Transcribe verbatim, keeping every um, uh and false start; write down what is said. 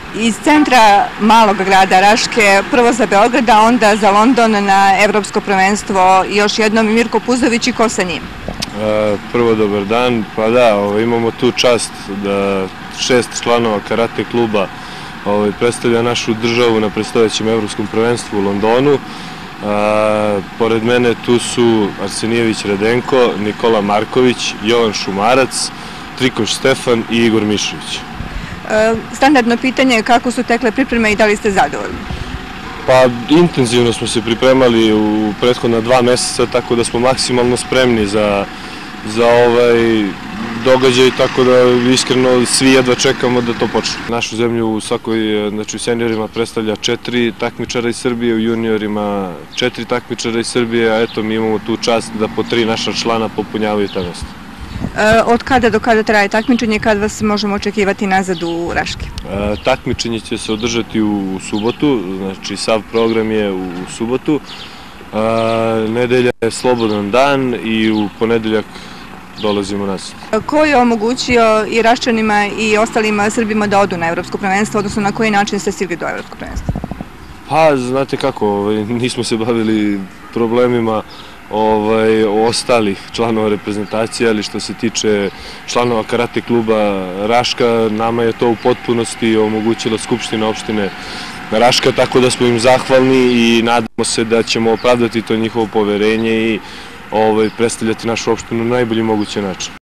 iz centra malog grada Raške, prvo za Beograd, a onda za London na Evropsko prvenstvo. Još jednom Mirko Puzović i ko sa njim? Prvo, dobar dan. Pa da, imamo tu čast da šest članova karate kluba predstavlja našu državu na predstojećem Evropskom prvenstvu u Londonu. Pored mene tu su Arsenijević Radenko, Nikola Marković, Jovan Šumarac, Trikoš Stefan i Igor Mišović. Standardno pitanje je kako su tekle pripreme i da li ste zadovoljni? Pa intenzivno smo se pripremali u prethodna dva meseca, tako da smo maksimalno spremni za, za ovaj događaj, tako da iskreno svi jedva čekamo da to počne. Našu zemlju u svakoj, znači u seniorima predstavlja četiri takmičara iz Srbije, u juniorima četiri takmičara iz Srbije, a eto mi imamo tu čast da po tri naša člana popunjavaju ta mesta. Od kada do kada traje takmičenje, kad vas možemo očekivati nazad u Raški? Takmičenje će se održati u subotu, znači sav program je u subotu. Nedelja je slobodan dan i u ponedeljak dolazimo nazad. Ko je omogućio i Raščanima i ostalim Srbima da odu na Evropsko prvenstvo, odnosno na koji način ste stigli do Evropskog prvenstva? Pa, znate kako, nismo se bavili problemima ostalih članova reprezentacije, ali što se tiče članova karate kluba Raška, nama je to u potpunosti omogućila Skupština opštine Raška, tako da smo im zahvalni i nadamo se da ćemo opravdati to njihovo poverenje i predstavljati našu opštinu na najbolji mogući način.